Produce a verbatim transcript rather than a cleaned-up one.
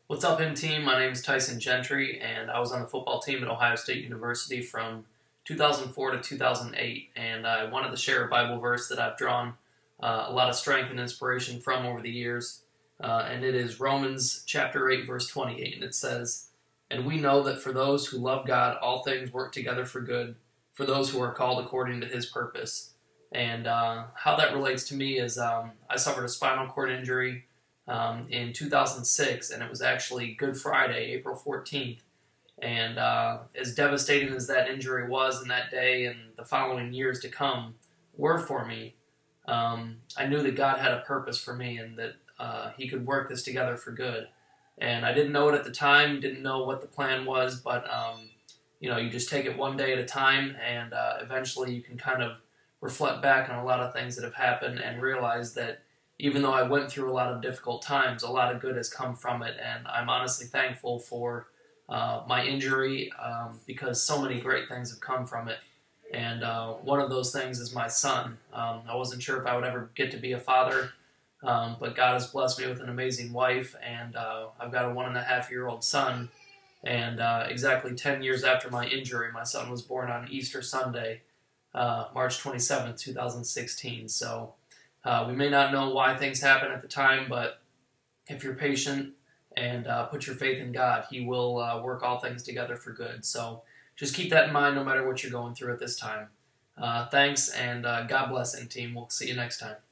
What's up, M team? My name is Tyson Gentry, and I was on the football team at Ohio State University from two thousand four to two thousand eight, and I wanted to share a Bible verse that I've drawn uh, a lot of strength and inspiration from over the years, uh, and it is Romans chapter eight, verse twenty-eight, and it says, "And we know that for those who love God, all things work together for good, for those who are called according to His purpose." And uh, how that relates to me is um, I suffered a spinal cord injury Um, in two thousand six, and it was actually Good Friday, April fourteenth. And uh, as devastating as that injury was in that day and the following years to come were for me, um, I knew that God had a purpose for me and that uh, He could work this together for good. And I didn't know it at the time, didn't know what the plan was, but um, you know, you just take it one day at a time, and uh, eventually you can kind of reflect back on a lot of things that have happened and realize that even though I went through a lot of difficult times, a lot of good has come from it, and I'm honestly thankful for uh, my injury um, because so many great things have come from it. And uh, one of those things is my son. Um, I wasn't sure if I would ever get to be a father, um, but God has blessed me with an amazing wife, and uh, I've got a one and a half year old son. And uh, exactly ten years after my injury, my son was born on Easter Sunday, uh, March twenty-seventh, two thousand sixteen. So Uh, we may not know why things happen at the time, but if you're patient and uh, put your faith in God, He will uh, work all things together for good. So just keep that in mind no matter what you're going through at this time. Uh, thanks, and uh, God bless, M team. We'll see you next time.